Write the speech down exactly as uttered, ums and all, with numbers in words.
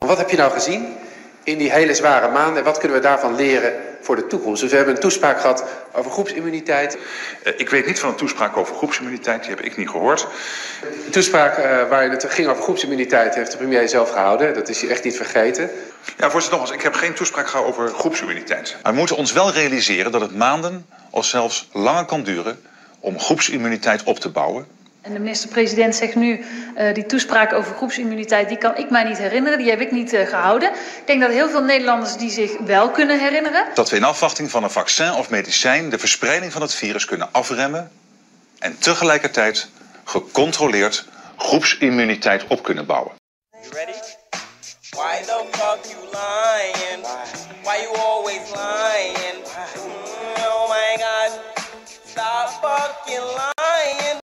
Wat heb je nou gezien in die hele zware maanden? Wat kunnen we daarvan leren voor de toekomst? Dus we hebben een toespraak gehad over groepsimmuniteit. Uh, ik weet niet van een toespraak over groepsimmuniteit, die heb ik niet gehoord. De toespraak uh, waar het ging over groepsimmuniteit heeft de premier zelf gehouden. Dat is hij echt niet vergeten. Ja, voorzitter, nogmaals, ik heb geen toespraak gehouden over groepsimmuniteit. Maar we moeten ons wel realiseren dat het maanden of zelfs langer kan duren om groepsimmuniteit op te bouwen. En de minister-president zegt nu, uh, die toespraak over groepsimmuniteit, die kan ik mij niet herinneren, die heb ik niet uh, gehouden. Ik denk dat heel veel Nederlanders die zich wel kunnen herinneren. Dat we in afwachting van een vaccin of medicijn de verspreiding van het virus kunnen afremmen en tegelijkertijd gecontroleerd groepsimmuniteit op kunnen bouwen. You ready? Why the fuck you lying? Why you always lying? Oh my God, stop fucking lying.